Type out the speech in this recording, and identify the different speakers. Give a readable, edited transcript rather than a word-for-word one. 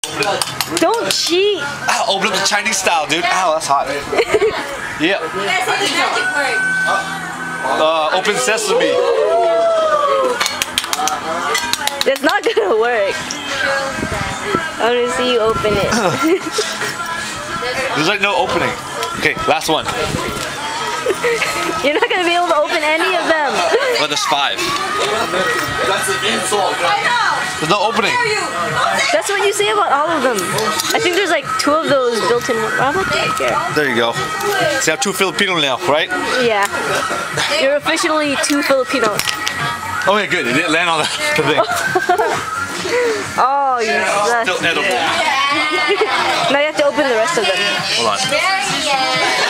Speaker 1: Don't cheat.
Speaker 2: Ow, open up the Chinese style, dude. Ow, that's hot. Yeah. Open sesame.
Speaker 1: That's not gonna work. I want to see you open it.
Speaker 2: There's like no opening. Okay, last one.
Speaker 1: You're not gonna be able to open any of them.
Speaker 2: Well, there's 5.
Speaker 3: That's an insult.
Speaker 2: There's no opening.
Speaker 1: That's what you say about all of them. I think there's like 2 of those built in. How about that here?
Speaker 2: There you go. See, I'm 2 Filipino now, right?
Speaker 1: Yeah. You're officially 2 Filipinos.
Speaker 2: Okay, good. It didn't land on the thing.
Speaker 1: Oh, you suck.
Speaker 2: Still edible.
Speaker 1: Now you have to open the rest of them.
Speaker 2: Hold on.